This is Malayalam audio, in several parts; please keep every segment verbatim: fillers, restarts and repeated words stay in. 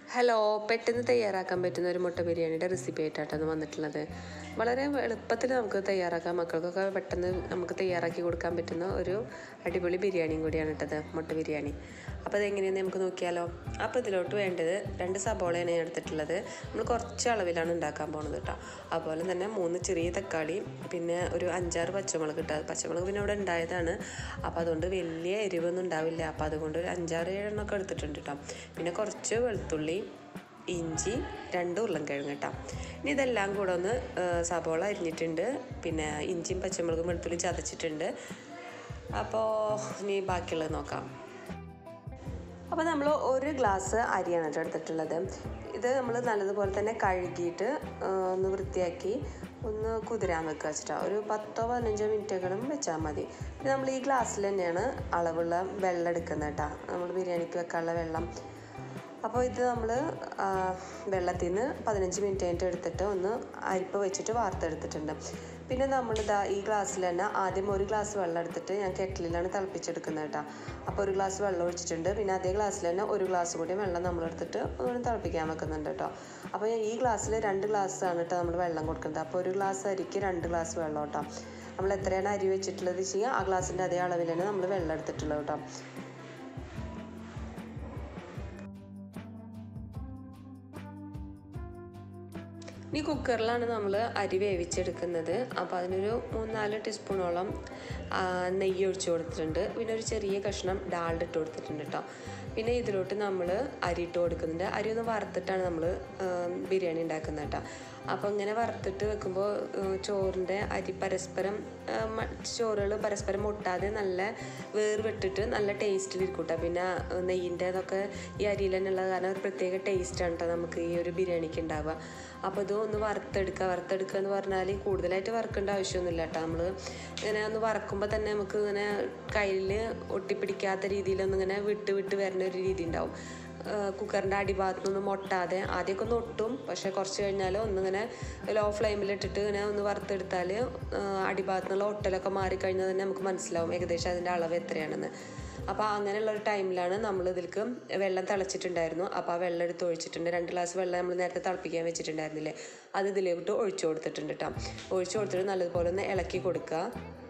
ഹലോ, പെട്ടെന്ന് തയ്യാറാക്കാൻ പറ്റുന്ന ഒരു മുട്ട ബിരിയാണിയുടെ റെസിപ്പി ആയിട്ടാണ് വന്നിട്ടുള്ളത്. വളരെ എളുപ്പത്തിൽ നമുക്ക് തയ്യാറാക്കാം, മക്കൾക്കൊക്കെ പെട്ടെന്ന് നമുക്ക് തയ്യാറാക്കി കൊടുക്കാൻ പറ്റുന്ന ഒരു അടിപൊളി ബിരിയാണിയും കൂടിയാണ് ഇട്ടത്, മുട്ട ബിരിയാണി. അപ്പോൾ അതെങ്ങനെയാണെന്ന് നമുക്ക് നോക്കിയാലോ. അപ്പോൾ ഇതിലോട്ട് വേണ്ടത് രണ്ട് സബോളയാണ് ഞാൻ എടുത്തിട്ടുള്ളത്. നമ്മൾ കുറച്ച് അളവിലാണ് ഉണ്ടാക്കാൻ പോകുന്നത് കേട്ടോ. അതുപോലെ തന്നെ മൂന്ന് ചെറിയ തക്കാളി, പിന്നെ ഒരു അഞ്ചാറ് പച്ചമുളക് ഇട്ടത്. പച്ചമുളക് പിന്നെ ഇവിടെ ഉണ്ടായതാണ്, അപ്പോൾ അതുകൊണ്ട് വലിയ എരിവൊന്നും ഉണ്ടാവില്ല. അപ്പോൾ അതുകൊണ്ട് ഒരു അഞ്ചാറ് ഏഴെണ്ണമൊക്കെ എടുത്തിട്ടുണ്ട് കേട്ടോ. പിന്നെ കുറച്ച് വെളുത്തുള്ളി, ഇഞ്ചി, രണ്ട് ഉരുളൻകിഴങ്ങ് കേട്ടോ. ഇനി ഇതെല്ലാം കൂടെ ഒന്ന് സബോള അരിഞ്ഞിട്ടുണ്ട്, പിന്നെ ഇഞ്ചിയും പച്ചമുളകും വെളുത്തുള്ളി ചതച്ചിട്ടുണ്ട്. അപ്പോൾ ഇനി ബാക്കിയുള്ളത് നോക്കാം. അപ്പോൾ നമ്മൾ ഒരു ഗ്ലാസ് അരിയാണ് കേട്ടോ എടുത്തിട്ടുള്ളത്. ഇത് നമ്മൾ നല്ലതുപോലെ തന്നെ കഴുകിയിട്ട് ഒന്ന് വൃത്തിയാക്കി ഒന്ന് കുതിരാൻ വെക്കുക വെച്ചിട്ടാണ്. ഒരു പത്തോ പതിനഞ്ചോ മിനിറ്റെങ്കിലും വെച്ചാൽ മതി. പിന്നെ നമ്മൾ ഈ ഗ്ലാസ്സിൽ തന്നെയാണ് അളവുള്ള വെള്ളം എടുക്കുന്നത് കേട്ടോ, നമ്മൾ ബിരിയാണിക്ക് വെക്കാനുള്ള വെള്ളം. അപ്പോൾ ഇത് നമ്മൾ വെള്ളത്തിൽ നിന്ന് പതിനഞ്ച് മിനിറ്റ് കഴിഞ്ഞിട്ട് എടുത്തിട്ട് ഒന്ന് അരിപ്പ് വെച്ചിട്ട് വാർത്തെടുത്തിട്ടുണ്ട്. പിന്നെ നമ്മളിതാ ഈ ഗ്ലാസ്സിൽ തന്നെ ആദ്യം ഒരു ഗ്ലാസ് വെള്ളം എടുത്തിട്ട് ഞാൻ കെറ്റിലാണ് തിളപ്പിച്ചെടുക്കുന്നത് കേട്ടോ. അപ്പോൾ ഒരു ഗ്ലാസ് വെള്ളം ഒഴിച്ചിട്ടുണ്ട്. പിന്നെ അതേ ഗ്ലാസ്സിൽ തന്നെ ഒരു ഗ്ലാസ് കൂടി വെള്ളം നമ്മളെടുത്തിട്ട് ഒന്ന് തിളപ്പിക്കാൻ വെക്കുന്നുണ്ട് കേട്ടോ. അപ്പോൾ ഈ ഗ്ലാസ്സിൽ രണ്ട് ഗ്ലാസ്സാണ് കേട്ടോ നമ്മൾ വെള്ളം കൊടുക്കുന്നത്. അപ്പോൾ ഒരു ഗ്ലാസ് അരിക്ക് രണ്ട് ഗ്ലാസ് വെള്ളം കേട്ടോ. നമ്മൾ എത്രയാണ് അരി വെച്ചിട്ടുള്ളത് ചെയ്യാം, ആ ഗ്ലാസിൻ്റെ അതേ അളവിൽ തന്നെ നമ്മൾ വെള്ളം എടുത്തിട്ടുള്ളത് കേട്ടോ. ഇനി കുക്കറിലാണ് നമ്മൾ അരി വേവിച്ചെടുക്കുന്നത്. അപ്പോൾ അതിനൊരു മൂന്നാല് ടീസ്പൂണോളം നെയ്യ് ഒഴിച്ച് കൊടുത്തിട്ടുണ്ട്. പിന്നെ ഒരു ചെറിയ കഷ്ണം ഡാൽഡ ഇട്ട് കൊടുത്തിട്ടുണ്ട് കേട്ടോ. പിന്നെ ഇതിലോട്ട് നമ്മൾ അരി ഇട്ട് കൊടുക്കുന്നുണ്ട്. അരി ഒന്ന് വറുത്തിട്ടാണ് നമ്മൾ ബിരിയാണി ഉണ്ടാക്കുന്നത് കേട്ടോ. അപ്പോൾ ഇങ്ങനെ വറുത്തിട്ട് വെക്കുമ്പോൾ ചോറിൻ്റെ അരി പരസ്പരം ചോറുകൾ പരസ്പരം ഒട്ടാതെ നല്ല വേർവിട്ടിട്ട് നല്ല ടേസ്റ്റിലിരിക്കും കേട്ടോ. പിന്നെ നെയ്യിൻ്റെ അതൊക്കെ ഈ അരിയിൽ തന്നെ ഉള്ള കാരണം ഒരു പ്രത്യേക ടേസ്റ്റാണ് കേട്ടോ നമുക്ക് ഈ ഒരു ബിരിയാണിക്ക് ഉണ്ടാവുക. അപ്പോൾ ഇത് ഒന്ന് വറുത്തെടുക്കുക. വറുത്തെടുക്കുക എന്ന് പറഞ്ഞാൽ കൂടുതലായിട്ട് വറുക്കേണ്ട ആവശ്യമൊന്നുമില്ല കേട്ടോ. നമ്മൾ ഇങ്ങനെ ഒന്ന് വറക്കുമ്പോൾ തന്നെ നമുക്ക് ഇങ്ങനെ കയ്യിൽ ഒട്ടിപ്പിടിക്കാത്ത രീതിയിലൊന്നും ഇങ്ങനെ വിട്ട് വിട്ട് വരുന്ന ഒരു രീതി ഉണ്ടാവും. കുക്കറിൻ്റെ അടിഭാഗത്തുനിന്ന് ഒട്ടാതെ ആദ്യമൊക്കെ ഒന്ന് ഒട്ടും, പക്ഷേ കുറച്ച് കഴിഞ്ഞാൽ ഒന്നിങ്ങനെ ലോ ഫ്ലെയിമിലിട്ടിട്ട് ഇങ്ങനെ ഒന്ന് വറുത്തെടുത്താൽ അടിഭാഗത്തുനിന്നുള്ള ഒട്ടലൊക്കെ മാറിക്കഴിഞ്ഞാൽ തന്നെ നമുക്ക് മനസ്സിലാവും ഏകദേശം അതിൻ്റെ അളവ് എത്രയാണെന്ന്. അപ്പോൾ അങ്ങനെയുള്ളൊരു ടൈമിലാണ് നമ്മൾ ഇതിലേക്ക് വെള്ളം തിളച്ചിട്ടുണ്ടായിരുന്നു. അപ്പോൾ ആ വെള്ളം എടുത്ത് ഒഴിച്ചിട്ടുണ്ട്. രണ്ട് ഗ്ലാസ് വെള്ളം നമ്മൾ നേരത്തെ തിളപ്പിക്കാൻ വെച്ചിട്ടുണ്ടായിരുന്നില്ലേ, അത് ഇതിലേക്ക് ഒഴിച്ചു കൊടുത്തിട്ടുണ്ട് കേട്ടോ. ഒഴിച്ചു കൊടുത്തിട്ട് നല്ലതുപോലെ ഒന്ന് ഇളക്കി കൊടുക്കുക.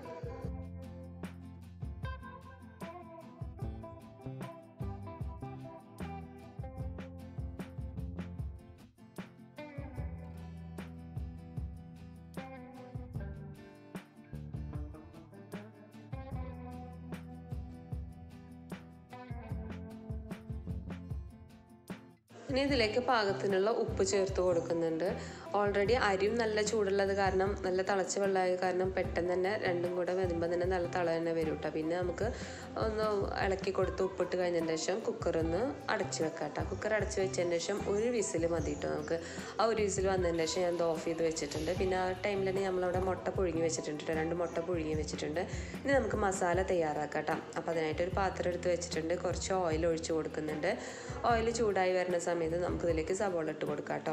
ഇനി ഇതിലേക്ക് പാകത്തിനുള്ള ഉപ്പ് ചേർത്ത് കൊടുക്കുന്നുണ്ട്. ഓൾറെഡി അരിയും നല്ല ചൂടുള്ളത് കാരണം നല്ല തിളച്ച വെള്ളമായത് കാരണം പെട്ടെന്ന് തന്നെ രണ്ടും കൂടെ വരുമ്പോൾ തന്നെ നല്ല തിള തന്നെ വരും കേട്ടോ. പിന്നെ നമുക്ക് ഒന്ന് ഇളക്കി കൊടുത്ത് ഉപ്പിട്ട് കഴിഞ്ഞതിന് ശേഷം കുക്കറൊന്ന് അടച്ച് വെക്കാം കേട്ടോ. കുക്കർ അടച്ച് വെച്ചതിന് ശേഷം ഒരു വിസിൽ മതി കേട്ടോ നമുക്ക്. ആ ഒരു വിസിൽ വന്നതിന് ശേഷം ഞാൻ ഓഫ് ചെയ്ത് വെച്ചിട്ടുണ്ട്. പിന്നെ ആ ടൈമിൽ തന്നെ നമ്മളവിടെ മുട്ട പുഴുങ്ങി വെച്ചിട്ടുണ്ട് കേട്ടോ. രണ്ട് മുട്ട പുഴുങ്ങി വെച്ചിട്ടുണ്ട്. ഇനി നമുക്ക് മസാല തയ്യാറാക്കാം കേട്ടോ. അപ്പോൾ അതിനായിട്ട് ഒരു പാത്രം എടുത്ത് വെച്ചിട്ടുണ്ട്. കുറച്ച് ഓയിൽ ഒഴിച്ച് കൊടുക്കുന്നുണ്ട്. ഓയിൽ ചൂടായി വരുന്ന സമയത്ത് നമുക്കിതിലേക്ക് സവോള ഇട്ട് കൊടുക്കാം കേട്ടോ.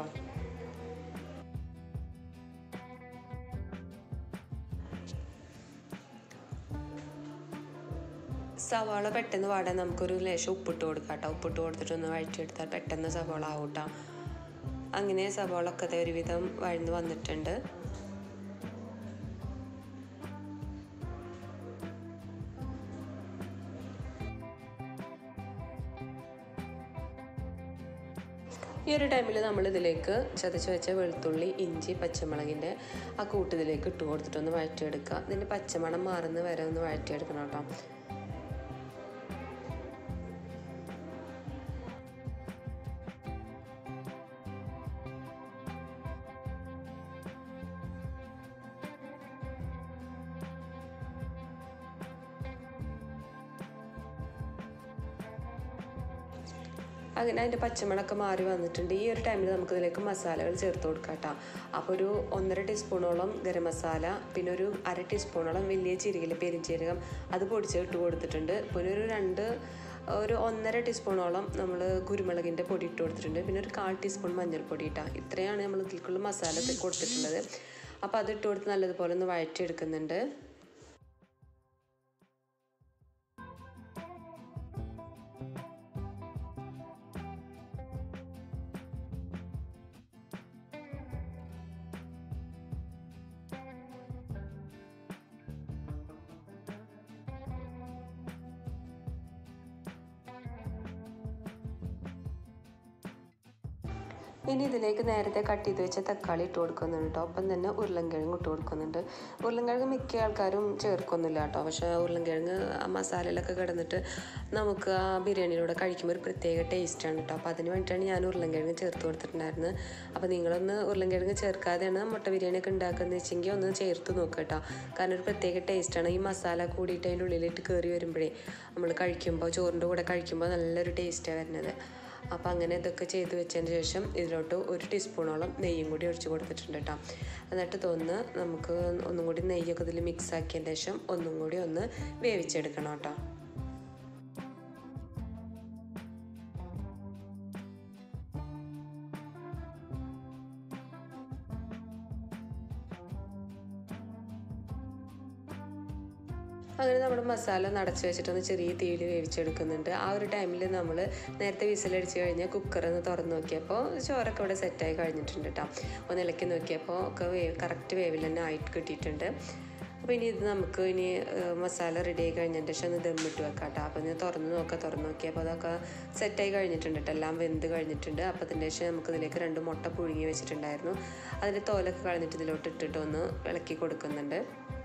സവാള പെട്ടെന്ന് വാടാൻ നമുക്കൊരു ലേശം ഉപ്പിട്ട് കൊടുക്കാം കേട്ടോ. ഉപ്പിട്ട് കൊടുത്തിട്ടൊന്ന് വഴറ്റിയെടുത്താൽ പെട്ടെന്ന് സവാള ആവും കേട്ടോ. അങ്ങനെ സവാള ഒക്കെ ഒരുവിധം വഴന്ന് വന്നിട്ടുണ്ട്. ഈ ഒരു ടൈമിൽ നമ്മളിതിലേക്ക് ചതച്ച് വെച്ച വെളുത്തുള്ളി, ഇഞ്ചി, പച്ചമുളകിൻ്റെ ആ കൂട്ട് ഇതിലേക്ക് ഇട്ട് കൊടുത്തിട്ടൊന്ന് വഴറ്റിയെടുക്കുക. ഇതിൻ്റെ പച്ചമണം മാറുന്ന വരെ ഒന്ന് വഴറ്റിയെടുക്കണം കേട്ടോ. അങ്ങനെ അതിൻ്റെ പച്ചമണമൊക്കെ മാറി വന്നിട്ടുണ്ട്. ഈ ഒരു ടൈമിൽ നമുക്കിതിലേക്ക് മസാലകൾ ചേർത്ത് കൊടുക്കാം കേട്ടോ. അപ്പോൾ ഒരു ഒന്നര ടീസ്പൂണോളം ഗരം മസാല, പിന്നെ ഒരു അര ടീസ്പൂണോളം വലിയ ജീരകം, പെരുംജീരകം അത് പൊടിച്ച് ഇട്ട് കൊടുത്തിട്ടുണ്ട്. പിന്നെ ഒരു രണ്ട് ഒരു ഒന്നര ടീസ്പൂണോളം നമ്മൾ കുരുമുളകിൻ്റെ പൊടി ഇട്ട് കൊടുത്തിട്ടുണ്ട്. പിന്നെ ഒരു കാൽ ടീസ്പൂൺ മഞ്ഞൾപ്പൊടി ഇട്ടാൽ ഇത്രയാണ് നമ്മൾ ഇതിലേക്കുള്ള മസാല കൊടുത്തിട്ടുള്ളത്. അപ്പോൾ അത് ഇട്ട് കൊടുത്ത് നല്ലതുപോലെ ഒന്ന് വഴറ്റിയെടുക്കുന്നുണ്ട്. ഇനി ഇതിലേക്ക് നേരത്തെ കട്ട് ചെയ്ത് വെച്ച തക്കാളി ഇട്ട് കൊടുക്കുന്നുണ്ട് കേട്ടോ. ഒപ്പം തന്നെ ഉരുളൻകിഴങ്ങ് ഇട്ട് കൊടുക്കുന്നുണ്ട്. ഉരുളൻകിഴങ്ങ് മിക്ക ആൾക്കാരും ചേർക്കൊന്നുമില്ല കേട്ടോ. പക്ഷേ ഉരുളൻകിഴങ്ങ് ആ മസാലയിലൊക്കെ കിടന്നിട്ട് നമുക്ക് ആ ബിരിയാണിയിലൂടെ കഴിക്കുമ്പോൾ ഒരു പ്രത്യേക ടേസ്റ്റാണ് കേട്ടോ. അപ്പോൾ അതിന് വേണ്ടിയിട്ടാണ് ഞാൻ ഉരുളൻകിഴങ്ങ് ചേർത്ത് കൊടുത്തിട്ടുണ്ടായിരുന്നത്. അപ്പോൾ നിങ്ങളൊന്ന് ഉരുളൻകിഴങ്ങ് ചേർക്കാതെയാണ് മുട്ട ബിരിയാണിയൊക്കെ ഉണ്ടാക്കുന്നത് വെച്ചെങ്കിൽ ഒന്ന് ചേർത്ത് നോക്കുക കേട്ടോ. കാരണം ഒരു പ്രത്യേക ടേസ്റ്റാണ്. ഈ മസാല കൂടിയിട്ട് അതിൻ്റെ ഉള്ളിലിട്ട് കയറി വരുമ്പോഴേ നമ്മൾ കഴിക്കുമ്പോൾ ചോറിൻ്റെ കൂടെ കഴിക്കുമ്പോൾ നല്ലൊരു ടേസ്റ്റാണ് വരുന്നത്. അപ്പോൾ അങ്ങനെ ഇതൊക്കെ ചെയ്ത് വെച്ചതിന് ശേഷം ഇതിലോട്ട് ഒരു ടീസ്പൂണോളം നെയ്യും കൂടി ഒഴിച്ച് കൊടുത്തിട്ടുണ്ട് കേട്ടോ. എന്നിട്ട് തോന്നുന്നു നമുക്ക് ഒന്നും കൂടി നെയ്യൊക്കെ ഇതിൽ മിക്സ് ആക്കിയതിന് ശേഷം ഒന്നും കൂടി ഒന്ന് വേവിച്ചെടുക്കണം കേട്ടോ. അങ്ങനെ നമ്മുടെ മസാല നടച്ച് വെച്ചിട്ടൊന്ന് ചെറിയ തീയിൽ വേവിച്ചെടുക്കുന്നുണ്ട്. ആ ഒരു ടൈമിൽ നമ്മൾ നേരത്തെ വിസിലടിച്ച് കഴിഞ്ഞാൽ കുക്കറൊന്ന് തുറന്ന് നോക്കിയപ്പോൾ ചോറൊക്കെ ഇവിടെ സെറ്റായി കഴിഞ്ഞിട്ടുണ്ട് കേട്ടോ. ഒന്ന് ഇളക്കി നോക്കിയപ്പോൾ ഒക്കെ വേവ് കറക്റ്റ് വേവിൽ തന്നെ ആയിട്ട് കിട്ടിയിട്ടുണ്ട്. അപ്പോൾ ഇനി ഇത് നമുക്ക് ഇനി മസാല റെഡി ആയി കഴിഞ്ഞതിന് ശേഷം ഒന്ന് ദമ്മിട്ട് വെക്കാം കേട്ടോ. അപ്പോൾ ഇനി തുറന്ന് നോക്കാം. തുറന്ന് നോക്കിയപ്പോൾ അതൊക്കെ സെറ്റായി കഴിഞ്ഞിട്ടുണ്ട് കേട്ടോ. എല്ലാം വെന്ത് കഴിഞ്ഞിട്ടുണ്ട്. അപ്പോൾ അതിൻ്റെ ശേഷം നമുക്ക് ഇതിലേക്ക് രണ്ട് മുട്ട പുഴുങ്ങി വെച്ചിട്ടുണ്ടായിരുന്നു. അതിൻ്റെ തോലൊക്കെ കളഞ്ഞിട്ട് ഇതിലോട്ട് ഇട്ടിട്ട് ഒന്ന് ഇളക്കി കൊടുക്കുന്നുണ്ട്.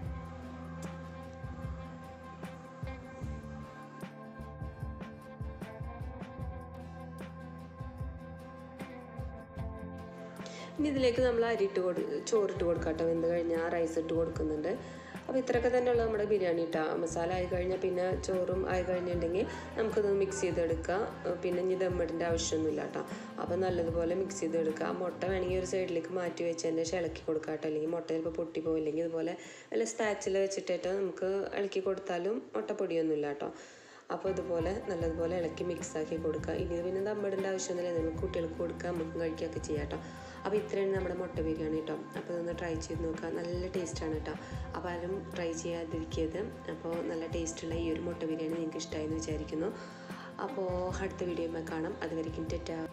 ഇനി ഇതിലേക്ക് നമ്മൾ അരി ഇട്ട് കൊടു ചോറിട്ട് കൊടുക്കാം കേട്ടോ. വെന്ത് കഴിഞ്ഞാൽ റൈസ് ഇട്ട് കൊടുക്കുന്നുണ്ട്. അപ്പോൾ ഇത്രയൊക്കെ തന്നെയുള്ള നമ്മുടെ ബിരിയാണി ഇട്ടാ. മസാല ആയി കഴിഞ്ഞാൽ പിന്നെ ചോറും ആയി കഴിഞ്ഞിട്ടുണ്ടെങ്കിൽ നമുക്കിത് മിക്സ് ചെയ്തെടുക്കാം. പിന്നെ ഇനി ദമ്മിടേണ്ട ആവശ്യമൊന്നുമില്ല കേട്ടോ. അപ്പോൾ നല്ലതുപോലെ മിക്സ് ചെയ്തെടുക്കുക. ആ മുട്ട വേണമെങ്കിൽ ഒരു സൈഡിലേക്ക് മാറ്റി വെച്ചതിൻ്റെ ശേഷം ഇളക്കി കൊടുക്കാം കേട്ടോ. അല്ലെങ്കിൽ മുട്ട ചിലപ്പോൾ പൊട്ടിപ്പോകും. ഇല്ലെങ്കിൽ ഇതുപോലെ വല്ല സ്പാച്ചിൽ വെച്ചിട്ടേറ്റോ നമുക്ക് ഇളക്കി കൊടുത്താലും മുട്ട പൊടിയൊന്നുമില്ല കേട്ടോ. അപ്പോൾ ഇതുപോലെ നല്ലതുപോലെ ഇളക്കി മിക്സാക്കി കൊടുക്കുക. ഇനി പിന്നെ ദമ്മിടേണ്ട ആവശ്യമൊന്നുമില്ല. നമുക്ക് കുട്ടികൾക്ക് കൊടുക്കുക, നമുക്ക് കഴിക്കുകയൊക്കെ ചെയ്യാം കേട്ടോ. അപ്പോൾ ഇത്രയാണ് നമ്മുടെ മുട്ട ബിരിയാണി കേട്ടോ. അപ്പോൾ ഇതൊന്ന് ട്രൈ ചെയ്ത് നോക്കുക. നല്ല ടേസ്റ്റാണ് കേട്ടോ. അപ്പോൾ ആരും ട്രൈ ചെയ്യാതിരിക്കരുത്. അപ്പോൾ നല്ല ടേസ്റ്റുള്ള ഈ ഒരു മുട്ട ബിരിയാണി നിങ്ങൾക്ക് ഇഷ്ടമായെന്ന് വിചാരിക്കുന്നു. അപ്പോൾ അടുത്ത വീഡിയോയിൽ കാണാം. അതുവരെയ്ക്കും ടാറ്റാ.